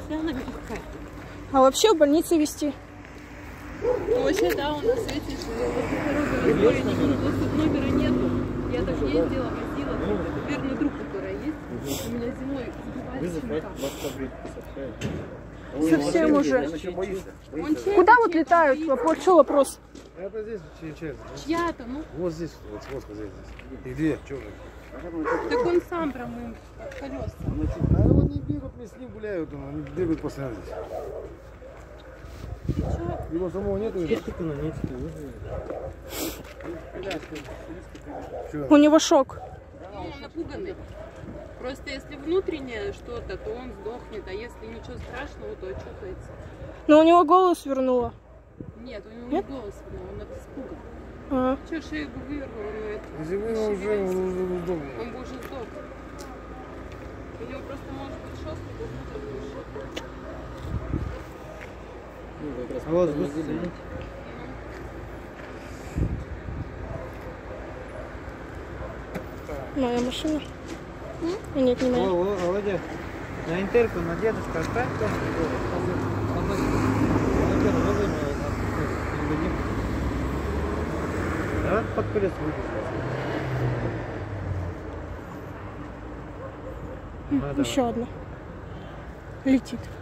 если она мягкая. А вообще в больнице везти? Ну, вообще, да, у нас эти же разборы, номера нету. Я так ездила, возила. Верный друг, который есть. У меня зимой Совсем уже. Куда вот летают? Что вопрос? Это здесь чья-то, ну. Вот здесь, вот здесь. И две черных. Так он сам прям им колеса. А его не бегают, не с ним гуляют, они бегают постоянно здесь. Его самого нету? У него шок. Ну, он напуганный. Просто если внутреннее что-то, то он сдохнет, а если ничего страшного, то очухается. Но у него голос вернуло. Нет, у него не голос вернул, он от испуга. Че, шею бы вывернул, но это... Если вы уже сдох. Он бы уже сдох. У него просто может быть шок, А вот моя машина? Нет, не моя. Володя, на интерку на дедушка оставь там. Давай под колесо выйдем. Еще одна. Летит.